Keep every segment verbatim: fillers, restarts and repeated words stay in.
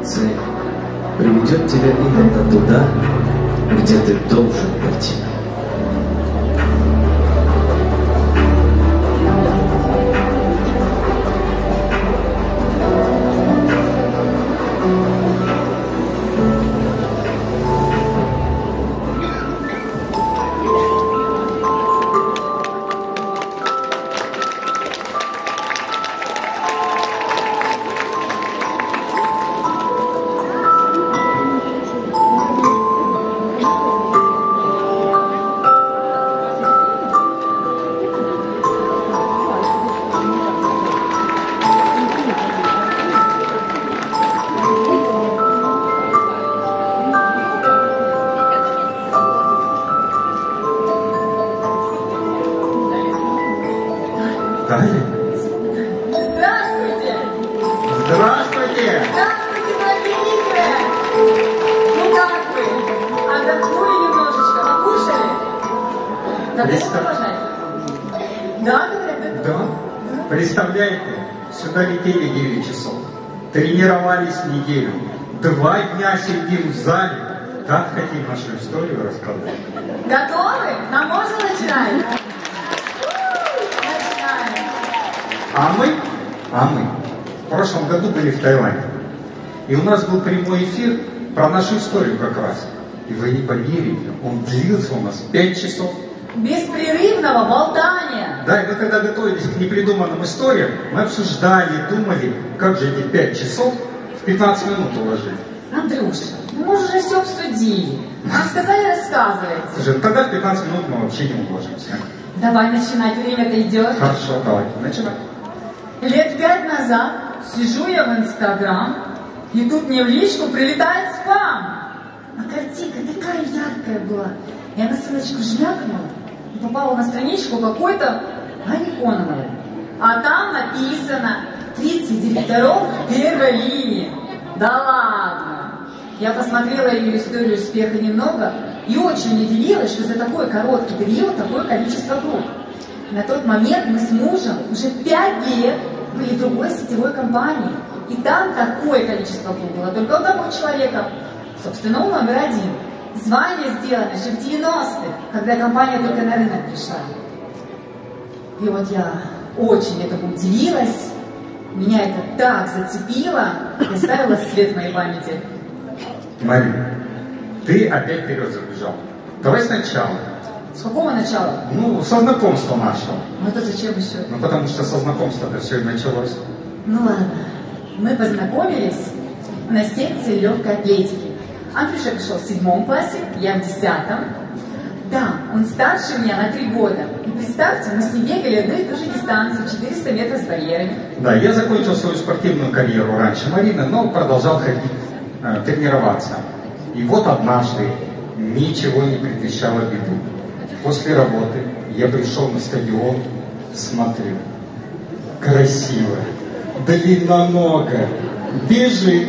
цель приведет тебя именно туда, где ты должен быть. Здравствуйте! Здравствуйте! Здравствуйте, Владимир! Ну как вы? Отдохнули немножечко, покушали? Да, Представ... продолжайте. Да, говорят, Да? Представляете, сюда летели девять часов, тренировались неделю, два дня сидим в зале, так хотим нашу историю рассказать. Готовы? Нам можно начинать? Начинаем. А мы, а мы в прошлом году были в Таиланде, и у нас был прямой эфир про нашу историю как раз. И вы не поверите, он длился у нас пять часов. Беспрерывного болтания. Да, и мы когда готовились к непридуманным историям, мы обсуждали, думали, как же эти пять часов в пятнадцать минут уложить. Андрюша, ну мы же все обсудили. Нам сказали, рассказывайте. Слушай, ну тогда в пятнадцать минут мы вообще не уложимся. Давай начинать, время-то идет. Хорошо, давай, начинай. Лет пять назад сижу я в Инстаграм, и тут мне в личку прилетает спам. А картинка такая яркая была. Я на ссылочку жмякнула и попала на страничку какой-то Ани Кононовой. А там написано тридцать директоров первой линии. Да ладно. Я посмотрела ее историю успеха немного и очень удивилась, что за такой короткий период такое количество групп. На тот момент мы с мужем уже пять лет были в другой сетевой компании. И там такое количество групп было только у одного человека. Собственно, он номер один. Звание сделано еще в девяностых, когда компания только на рынок пришла. И вот я очень этому удивилась. Меня это так зацепило и оставило след в моей памяти. Марина, ты опять вперед забежал. Давай сначала. С какого начала? Ну, со знакомства нашего. Ну это зачем еще? Ну, потому что со знакомства-то все и началось. Ну ладно. Мы познакомились на секции легкой атлетики. Андрюша пришел в седьмом классе, я в десятом. Да, он старше меня на три года. И представьте, мы с ним бегали одну и ту же дистанцию, четыреста метров с барьерами. Да, я закончил свою спортивную карьеру раньше Марины, но продолжал ходить, э, тренироваться. И вот однажды ничего не предвещало беды. После работы я пришел на стадион, смотрю, красиво, длинноногая, бежит,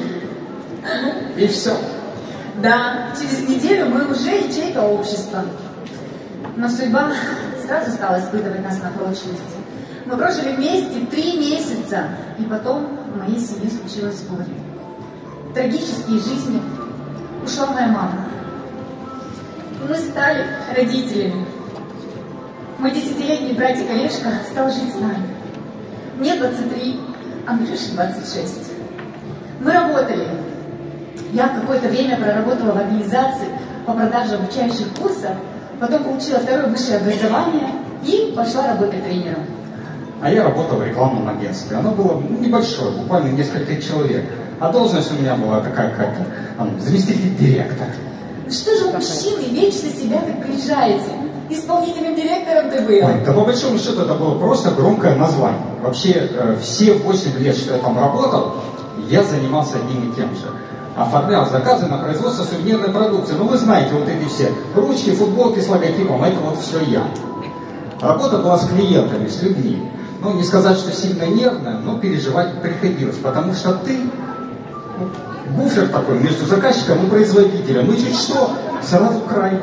и все. Да, через неделю мы уже ячейка общества. Но судьба сразу стала испытывать нас на прочность. Мы прожили вместе три месяца, и потом в моей семье случилось горе. Трагические жизни ушла моя мама. Мы стали родителями. Мой десятилетний братик Олежка стал жить с нами. Мне двадцать три, Андрюше двадцать шесть. Мы работали. Я какое-то время проработала в организации по продаже обучающих курсов, потом получила второе высшее образование и пошла работать тренером. А я работал в рекламном агентстве. Оно было небольшое, буквально несколько человек. А должность у меня была такая, как там, заместитель директора. Что же вы, мужчины, вечно себя так приезжаете? Исполнительным директором ты был. Ой, да по большому счету это было просто громкое название. Вообще э, все восемь лет, что я там работал, я занимался одним и тем же. Оформлял заказы на производство сувенирной продукции. Ну вы знаете, вот эти все ручки, футболки с логотипом, это вот все я. Работа была с клиентами, с людьми. Ну не сказать, что сильно нервно, но переживать приходилось, потому что ты ну, буфер такой между заказчиком и производителем. И чуть что, сразу край.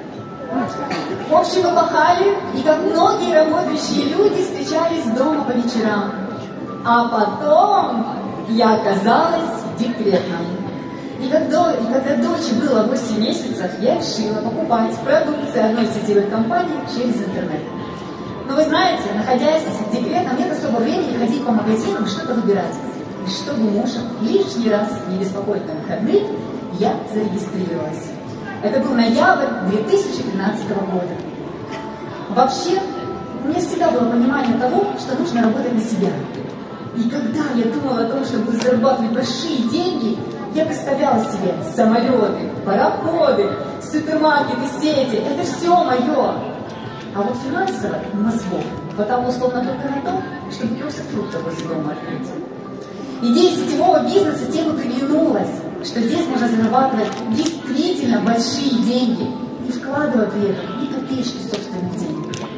В общем, мы пахали, и как многие работающие люди встречались дома по вечерам. А потом я оказалась декретном. И когда, и когда дочери было восемь месяцев, я решила покупать продукцию одной сетевой компании через интернет. Но вы знаете, находясь в декретном, нет особо времени ходить по магазинам и что-то выбирать. И чтобы мужа лишний раз не беспокоить на выходных, я зарегистрировалась. Это был ноябрь две тысячи тринадцатого года. Вообще, у меня всегда было понимание того, что нужно работать на себя. И когда я думала о том, что буду зарабатывать большие деньги, я представляла себе самолеты, пароходы, супермаркеты, сети. Это все мое. А вот финансово мозгов хватало условно только на то, чтобы киоск фруктов возле дома открыть. Идея сетевого бизнеса тем и приглянулась, что здесь можно зарабатывать действительно большие деньги, не вкладывая при этом ни копеечки собственных денег.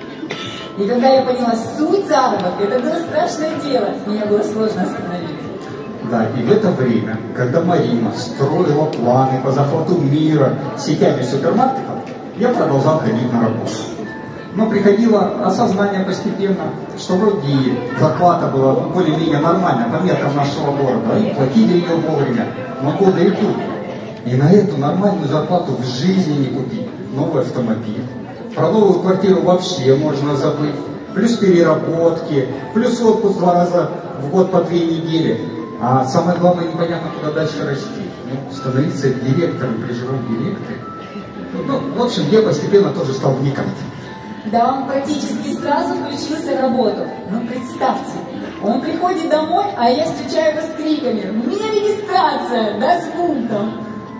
И когда я поняла суть заработка, это было страшное дело, меня было сложно остановить. Да, и в это время, когда Марина строила планы по захвату мира сетями супермаркетов, я продолжал ходить на работу. Но приходило осознание постепенно, что вроде и зарплата была более-менее нормальная по меркам нашего города, и платили ее вовремя, но годы идут. И на эту нормальную зарплату в жизни не купить новый автомобиль. Про новую квартиру вообще можно забыть. Плюс переработки, плюс отпуск два раза в год по две недели. А самое главное, непонятно, куда дальше расти. Ну, становиться директором при живом директоре. Ну, в общем, я постепенно тоже стал вникать. Да, он практически сразу включился в работу. Ну, представьте, он приходит домой, а я встречаю его с криками: «У меня регистрация, да, с пунктом».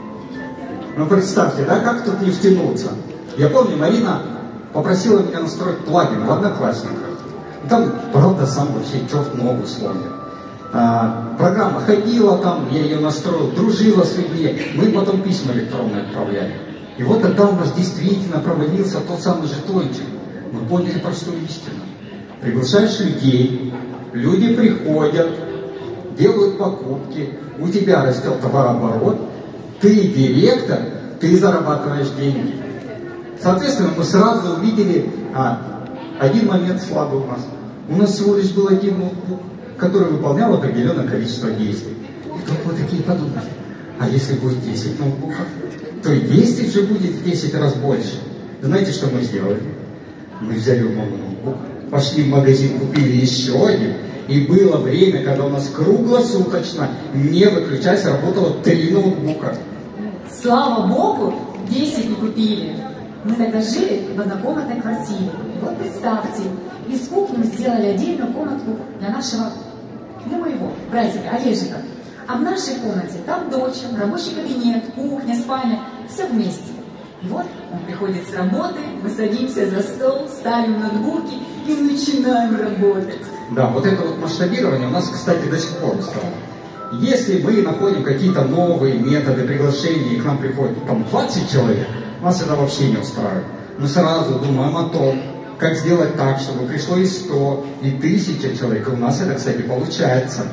Ну, представьте, да, как тут не втянуться? Я помню, Марина попросила меня настроить плагин в Одноклассниках. Там, правда, сам вообще черт ногу сломит. А, программа ходила там, я ее настроил, дружила с людьми, мы потом письма электронные отправляли. И вот тогда у нас действительно провалился тот самый жетончик. Мы поняли простую истину. Приглашаешь людей, люди приходят, делают покупки, у тебя растет товарооборот, ты директор, ты зарабатываешь деньги. Соответственно, мы сразу увидели а, один момент слабый у нас. У нас всего лишь был один ноутбук, который выполнял определенное количество действий. И тут мы такие подумали: а если будет десять ноутбуков, то и действий же будет в десять раз больше. Знаете, что мы сделали? Мы взяли новый ноутбук, пошли в магазин, купили еще один, и было время, когда у нас круглосуточно, не выключаясь, работало три ноутбука. Слава Богу, десять не купили. Мы тогда жили в однокомнатной квартире. И вот представьте, из кухни мы сделали отдельную комнатку для нашего, для моего братика Олежика. А в нашей комнате там дочь, рабочий кабинет, кухня, спальня, все вместе. И вот он приходит с работы, мы садимся за стол, ставим ноутбуки и начинаем работать. Да, вот это вот масштабирование у нас, кстати, до сих пор стало. Если мы находим какие-то новые методы приглашения, и к нам приходит там двадцать человек, нас это вообще не устраивает. Мы сразу думаем о том, как сделать так, чтобы пришло и сто, и тысяча человек. И у нас это, кстати, получается.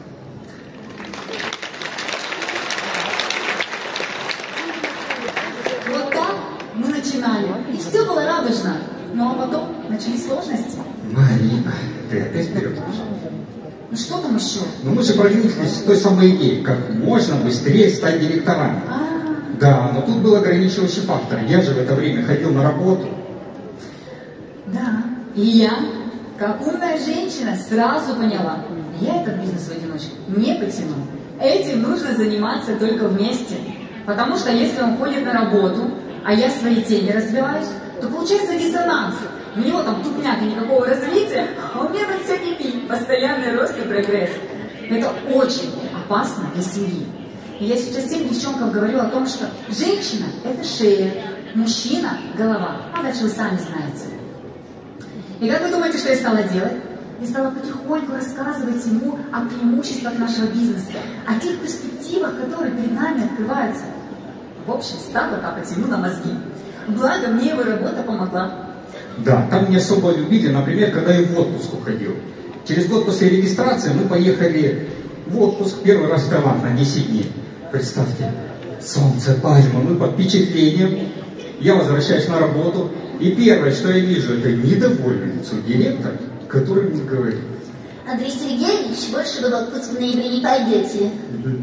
Вот так мы начинали. И все было радужно. Ну а потом начались сложности. Марина, ты опять вперед пошла. Ну что там еще? Ну мы же прониклись той самой идеей, как можно быстрее стать директорами. А, Да, но тут был ограничивающий фактор. Я же в это время ходил на работу. да. И я, как умная женщина, сразу поняла: я этот бизнес в одиночку не потяну. Этим нужно заниматься только вместе. Потому что если он ходит на работу, а я в своей теме развиваюсь, то получается диссонанс. У него там тупняк и никакого развития, а у меня тут все кипит, постоянный рост и прогресс. Это очень опасно для семьи. И я сейчас всем девчонкам говорю о том, что женщина – это шея, мужчина – голова. А дальше вы сами знаете. И как вы думаете, что я стала делать? Я стала потихоньку рассказывать ему о преимуществах нашего бизнеса, о тех перспективах, которые перед нами открываются. В общем, стала капать ему на мозги. Благо, мне его работа помогла. Да, там не особо любили, например, когда я в отпуск уходил. Через год после регистрации мы поехали в отпуск первый раз в Таиланд на десять дней. Представьте, солнце, пальма, мы под впечатлением. Я возвращаюсь на работу, и первое, что я вижу, это недовольное лицо директора, который мне говорит: Андрей Сергеевич, больше вы в отпуск в ноябре не пойдете.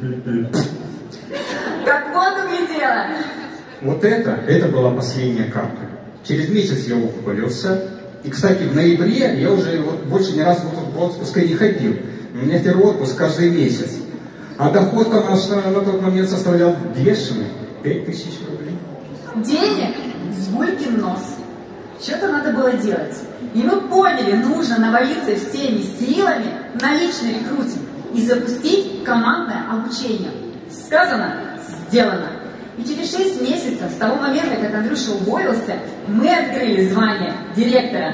Как вот углядела. Вот это, это была последняя капля. Через месяц я уволился. И, кстати, в ноябре я уже вот больше ни разу в отпуск не ходил. У меня теперь отпуск каждый месяц. А доход наш на, на тот момент составлял бешеный пять тысяч рублей. Денег с гулькин нос. Что-то надо было делать. И мы поняли, нужно навалиться всеми силами на личный рекрутинг и запустить командное обучение. Сказано, сделано. И через шесть месяцев, с того момента, как Андрюша уволился, мы открыли звание директора.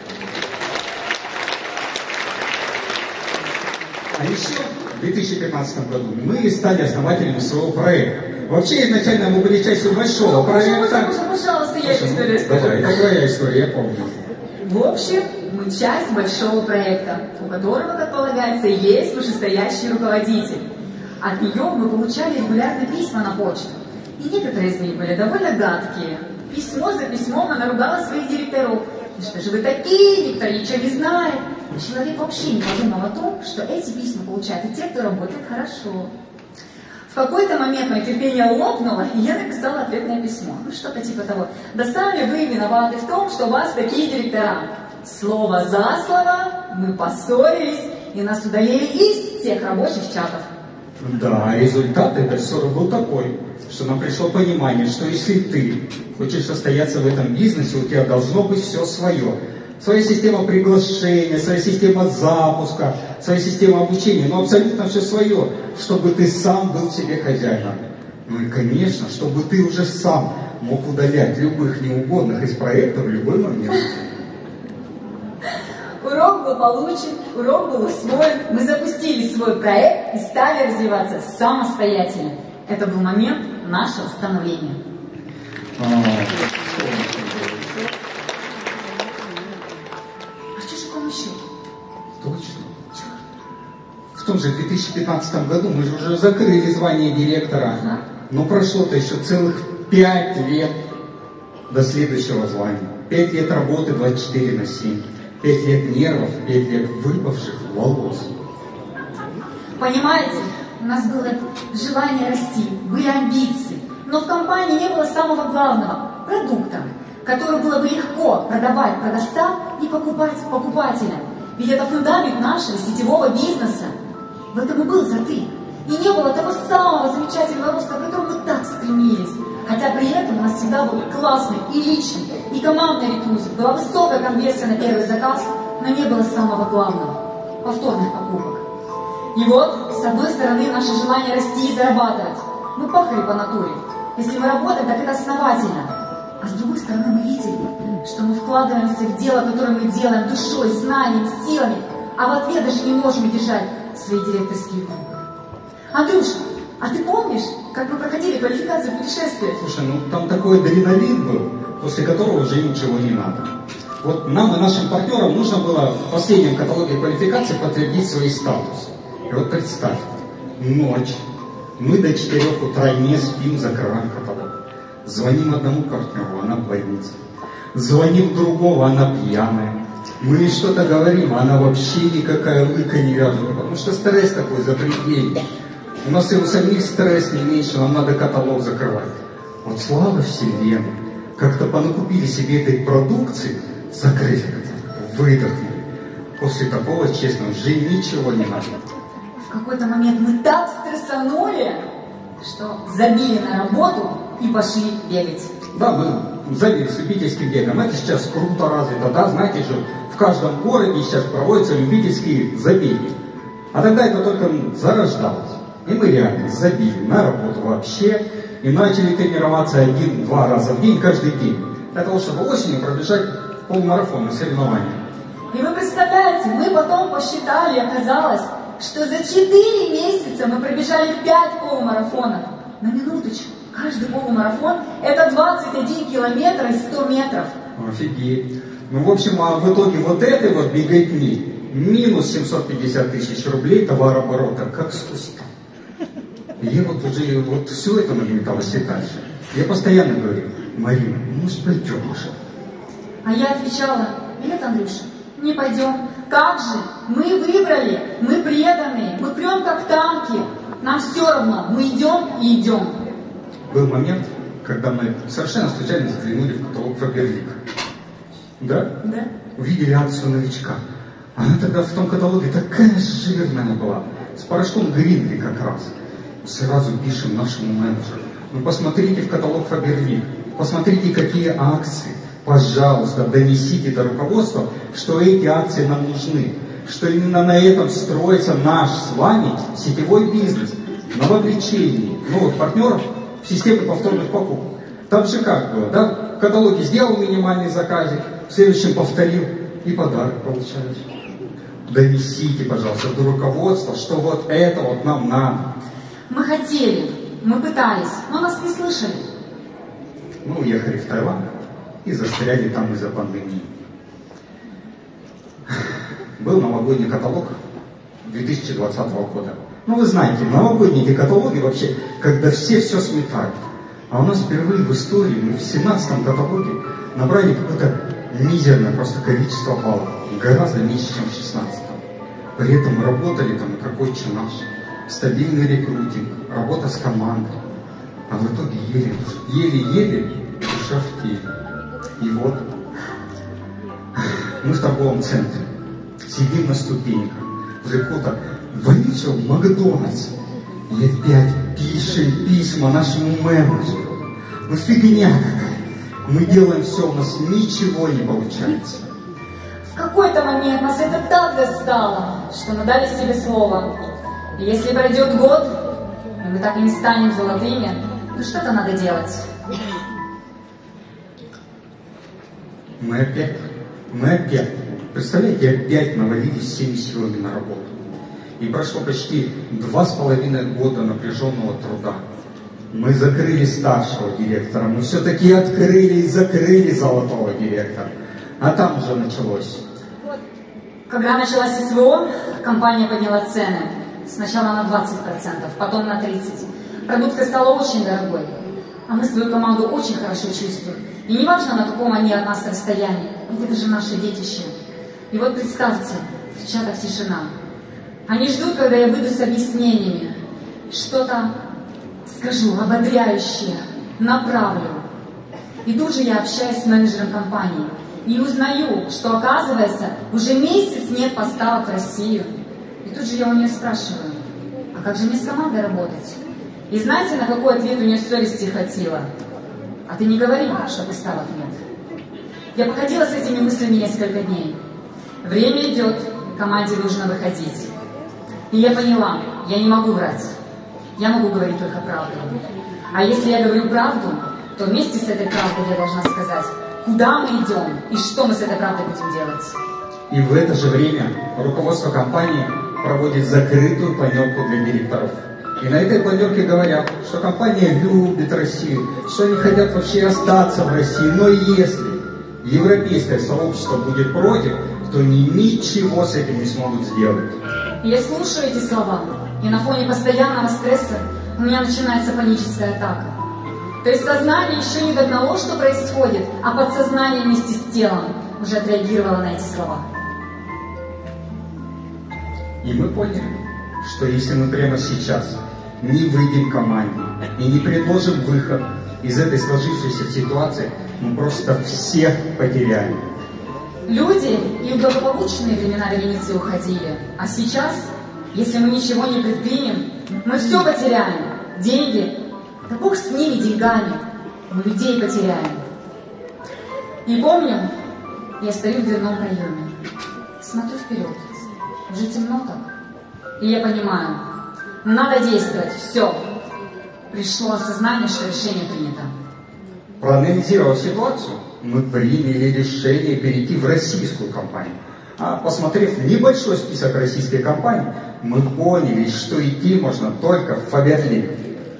А еще в две тысячи пятнадцатом году мы стали основателями своего проекта. Вообще, изначально мы были частью большого проекта. Пожалуйста, пожалуйста, я эту историю скажу. Давай, это твоя история, я помню. В общем, мы часть большого проекта, у которого, как полагается, есть вышестоящий руководитель. От нее мы получали регулярно письма на почту. И некоторые из них были довольно гадкие. Письмо за письмом она ругала своих директоров. И что же вы такие, никто ничего не знает. И человек вообще не подумал о том, что эти письма получают и те, кто работает хорошо. В какой-то момент мое терпение лопнуло, и я написала ответное письмо. Ну, что-то типа того. Да сами вы виноваты в том, что у вас такие директора. Слово за слово, мы поссорились, и нас удалили из всех рабочих чатов. Да, результат этой ссоры был такой, что нам пришло понимание, что если ты хочешь состояться в этом бизнесе, у тебя должно быть все свое. Своя система приглашения, своя система запуска, своя система обучения, но абсолютно все свое, чтобы ты сам был себе хозяином. Ну и, конечно, чтобы ты уже сам мог удалять любых неугодных из проекта в любой момент. Урок был получен, урок был усвоен, мы запустили свой проект и стали развиваться самостоятельно. Это был момент нашего становления. А, А что же к вам еще? точно. В том же две тысячи пятнадцатом году мы же уже закрыли звание директора. Ага. Но прошло-то еще целых пять лет до следующего звания. Пять лет работы двадцать четыре на семь. Пять лет нервов, пять лет выпавших волос. Понимаете, у нас было желание расти, были амбиции, но в компании не было самого главного – продукта, который было бы легко продавать продавцам и покупать покупателям. Ведь это фундамент нашего сетевого бизнеса. В этом и был затык. И не было того самого замечательного роста, к которому мы так стремились. Хотя при этом у нас всегда был классный и личный, и командный рекрутинг, была высокая конверсия на первый заказ, но не было самого главного – повторных покупок. И вот, с одной стороны, наше желание расти и зарабатывать. Мы пахали по натуре. Если мы работаем, так это основательно. А с другой стороны, мы видели, что мы вкладываемся в дело, которое мы делаем душой, знанием, силами, а в ответ даже не можем держать свои директорские группы. Андрюша, а ты помнишь, как мы проходили квалификацию путешествия? Слушай, ну там такой адреналин был, после которого уже ничего не надо. Вот нам и нашим партнерам нужно было в последнем каталоге квалификации подтвердить свой статус. И вот представь, ночь, мы до четырех утра не спим, закрываем каталог. Звоним одному партнеру, она в больнице. Звоним другого, она пьяная. Мы что-то говорим, а она вообще никакая лыка не вяжет, потому что стресс такой запредельный. У нас и у самих стресс не меньше, нам надо каталог закрывать. Вот слава вселенной, как-то понакупили себе этой продукции, закрыли каталог, выдохнули. После такого, честно, уже ничего не надо. В какой-то момент мы так стрессанули, что забили на работу и пошли бегать. Да, мы забили с любительским бегом. Это сейчас круто развито, да, знаете же, в каждом городе сейчас проводятся любительские забеги. А тогда это только зарождалось. И мы реально забили на работу вообще и начали тренироваться один-два раза в день, каждый день. Для того, чтобы осенью пробежать полмарафон на соревнования. И вы представляете, мы потом посчитали, оказалось, что за четыре месяца мы пробежали пять полумарафонов. На минуточку, каждый полумарафон это двадцать один километр и сто метров. Офигеть. Ну, в общем, а в итоге вот этой вот беготни минус семьсот пятьдесят тысяч рублей товарооборота, как с куста. И вот уже вот все это нагнеталось и дальше. Я постоянно говорю: Марина, может пойдем уже? А я отвечала: нет, Андрюша, не пойдем, Как же? Мы выбрали, мы преданные, мы прям как танки. Нам все равно, мы идем и идем. Был момент, когда мы совершенно случайно заглянули в каталог Фаберлика. Да? Да. Увидели акцию новичка. Она тогда в том каталоге такая жирная была. С порошком Гринли как раз. Сразу пишем нашему менеджеру. Ну посмотрите в каталог Фаберлик. Посмотрите, какие акции. Пожалуйста, донесите до руководства, что эти акции нам нужны. Что именно на этом строится наш с вами сетевой бизнес. На вовлечении новых партнеров в систему повторных покупок. Там же как было, да? В каталоге сделал минимальный заказик, в следующем повторил и подарок получаешь. Донесите, пожалуйста, до руководства, что вот это вот нам надо. Мы хотели, мы пытались, но нас не слышали. Мы уехали в Таиланд и застряли там из-за пандемии. Был новогодний каталог две тысячи двадцатого года. Ну вы знаете, новогодние эти каталоги вообще, когда все все сметают. А у нас впервые в истории мы в семнадцатом каталоге набрали какое-то мизерное просто количество баллов. Гораздо меньше, чем в шестнадцатом. При этом работали там как отче наш. Стабильный рекрутинг, работа с командой. А в итоге еле, еле-еле душа в теле. И вот мы в торговом центре. Сидим на ступеньках. Уже кто-то вышел в Макдональдс. И опять пишем письма нашему менеджеру. Ну фигня какая. Мы делаем все, у нас ничего не получается. В какой-то момент нас это так достало, что мы дали себе слово. И если пройдет год, и мы так и не станем золотыми, ну что-то надо делать. Мы опять, мы опять, представляете, опять навалились всеми силами на работу. И прошло почти два с половиной года напряженного труда. Мы закрыли старшего директора, мы все-таки открыли и закрыли золотого директора. А там уже началось. Когда началась СВО, компания подняла цены. Сначала на двадцать процентов, потом на тридцать процентов. Продукция стала очень дорогой. А мы свою команду очень хорошо чувствуем. И не важно, на каком они от нас расстоянии, ведь это же наше детище. И вот представьте, в чатах тишина. Они ждут, когда я выйду с объяснениями. Что-то скажу ободряющее, направлю. И тут же я общаюсь с менеджером компании. И узнаю, что, оказывается, уже месяц нет поставок в Россию. И тут же я у нее спрашиваю, а как же мне с командой работать? И знаете, на какой ответ у нее совести хватило? А ты не говори, что поставок нет. Я походила с этими мыслями несколько дней. Время идет, команде нужно выходить. И я поняла, я не могу врать. Я могу говорить только правду. А если я говорю правду, то вместе с этой правдой я должна сказать, куда мы идем и что мы с этой правдой будем делать. И в это же время руководство компании проводит закрытую планерку для директоров. И на этой планерке говорят, что компания любит Россию, что они хотят вообще остаться в России. Но если европейское сообщество будет против, то они ничего с этим не смогут сделать. Я слушаю эти слова, и на фоне постоянного стресса у меня начинается паническая атака. То есть сознание еще не догнало, что происходит, а подсознание вместе с телом уже отреагировало на эти слова. И мы поняли, что если мы прямо сейчас не выйдем к команде и не предложим выход из этой сложившейся ситуации, мы просто всех потеряем. Люди и в благополучные времена до Венеции уходили, а сейчас, если мы ничего не предпримем, мы все потеряем. Деньги, да бог с ними, деньгами, мы людей потеряем. И помню, я стою в дверном проеме, смотрю вперед, уже темно так, и я понимаю, надо действовать, все. Пришло осознание, что решение принято. Проанализировав ситуацию, мы приняли решение перейти в российскую компанию. А посмотрев небольшой список российских компаний, мы поняли, что идти можно только в Фаберлик.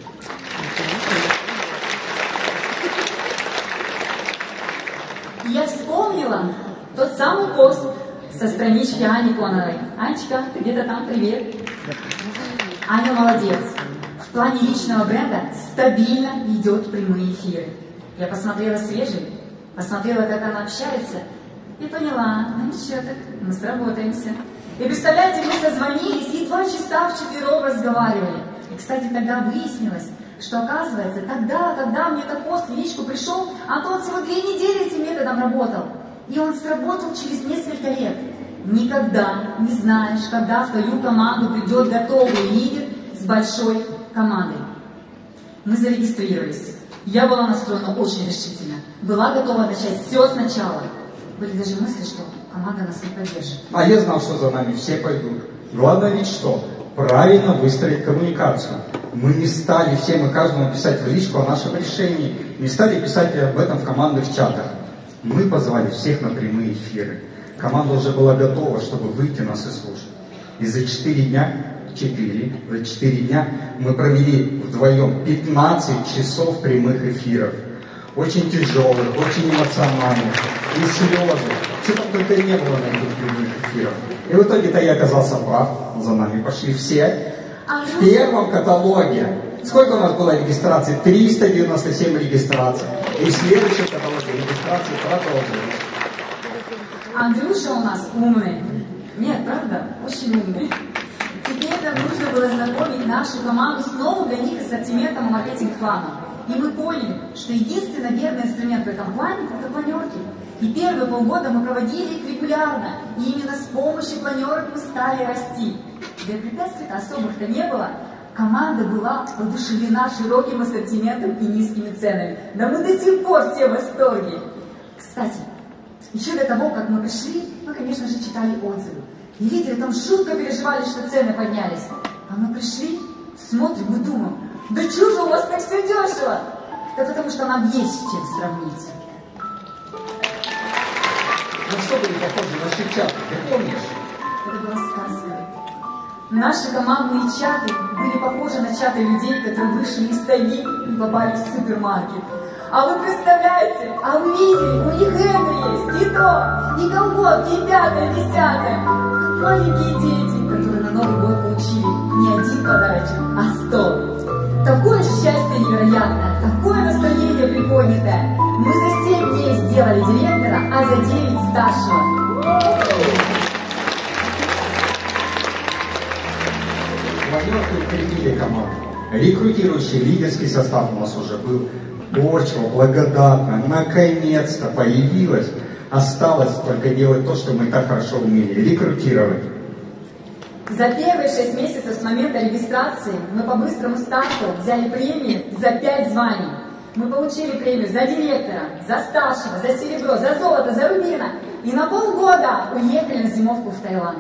Я вспомнила тот самый пост со странички Ани Коновой. Анечка, ты где-то там, привет. Аня молодец. В плане личного бренда стабильно ведет прямые эфиры. Я посмотрела свежий, посмотрела, как она общается, И поняла, ну ничего так, мы сработаемся. И представляете, мы созвонились и два часа вчетвером разговаривали. И, кстати, тогда выяснилось, что оказывается, тогда, когда мне этот пост в личку пришел, Антон всего две недели этим методом работал. И он сработал через несколько лет. Никогда не знаешь, когда в твою команду придет готовый лидер с большой командой. Мы зарегистрировались. Я была настроена очень решительно. Была готова начать все сначала. Были даже мысли, что команда нас не поддержит. А я знал, что за нами все пойдут. Главное ведь что? Правильно выстроить коммуникацию. Мы не стали всем и каждому писать в личку о нашем решении, не стали писать об этом в командных чатах. Мы позвали всех на прямые эфиры. Команда уже была готова, чтобы выйти нас и слушать. И за четыре дня, четыре, за четыре дня мы провели вдвоем пятнадцать часов прямых эфиров. Очень тяжелых, очень эмоциональных. И слезы. Что там только не было на этих прямых эфирах. И в итоге-то я оказался прав. За нами пошли все. В первом каталоге. Сколько у нас было регистраций? триста девяносто семь регистраций. И в следующем каталоге регистрации продолжились. Андрюша у нас умный. Нет, правда? Очень умный. Теперь нам нужно было знакомить нашу команду с новым для них ассортиментом и маркетинг-планом. И мы поняли, что единственный верный инструмент в этом плане – это планерки. И первые полгода мы проводили их регулярно. И именно с помощью планерок мы стали расти. Да и препятствий-то особых-то не было. Команда была воодушевлена широким ассортиментом и низкими ценами. Да мы до сих пор все в восторге. Кстати, еще до того, как мы пришли, мы, конечно же, читали отзывы. И лидеры там жутко переживали, что цены поднялись. А мы пришли, смотрим и думаем, да чё же у вас так все дешево? Да потому что нам есть с чем сравнить. Ну что были похожи на наши чаты, ты помнишь? Это была сказка. Наши командные чаты были похожи на чаты людей, которые вышли из тайги и попали в супермаркет. А вы представляете, а вы видели, у них это есть, и то, и колготки, и пятое, и десятое. Как маленькие дети, которые на Новый год получили не один подарочек, а сто. Такое счастье невероятное, такое настроение приподнятое. Мы за семь дней сделали директора, а за девять старшего. Планерку укрепили команду. Рекрутирующий лидерский состав у нас уже был. Борчева, благодатно, наконец-то появилась. Осталось только делать то, что мы так хорошо умели, рекрутировать. За первые шесть месяцев с момента регистрации мы по быстрому старту взяли премии за пять званий. Мы получили премию за директора, за старшего, за серебро, за золото, за рубина. И на полгода уехали на зимовку в Таиланд.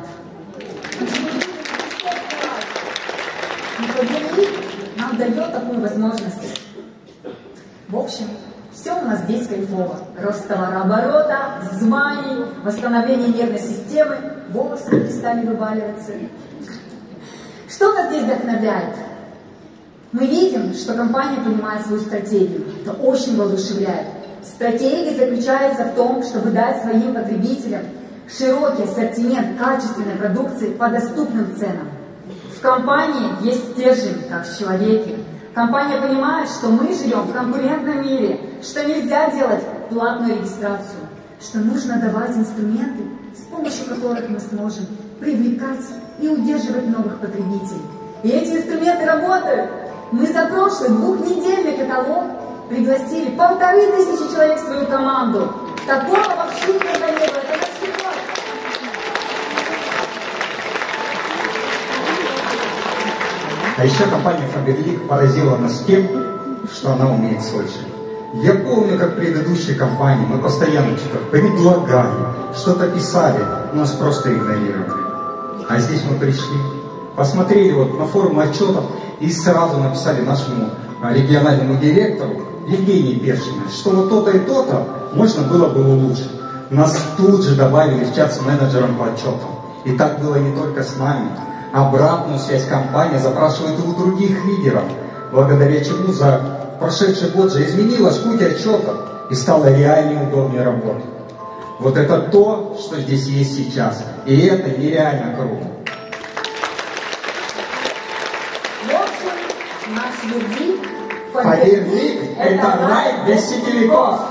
Нам дает такую возможность. В общем, все у нас здесь кайфово. Рост товарооборота, званий, восстановление нервной системы, волосы перестали выбаливаться. Что нас здесь вдохновляет? Мы видим, что компания понимает свою стратегию. Это очень воодушевляет. Стратегия заключается в том, чтобы дать своим потребителям широкий ассортимент качественной продукции по доступным ценам. В компании есть стержень, как в человеке. Компания понимает, что мы живем в конкурентном мире, что нельзя делать платную регистрацию, что нужно давать инструменты, с помощью которых мы сможем привлекать и удерживать новых потребителей. И эти инструменты работают. Мы за прошлый двухнедельный каталог пригласили полторы тысячи человек в свою команду. Такого вообще никогда не было. Это наш рекорд. А еще компания Faberlic поразила нас тем, что она умеет слышать. Я помню, как в предыдущей компании мы постоянно что-то предлагали, что-то писали, нас просто игнорировали. А здесь мы пришли, посмотрели вот на форум отчетов и сразу написали нашему региональному директору Евгении Першиной, что вот то-то и то-то можно было бы улучшить. Нас тут же добавили в чат с менеджером по отчетам. И так было не только с нами. Обратную связь компания запрашивает и у других лидеров, благодаря чему за прошедший год же изменилась путь отчетов и стало реально удобнее работать. Вот это то, что здесь есть сейчас. И это нереально круто. В общем, наш вердикт Faberlic – это рай для сетевиков.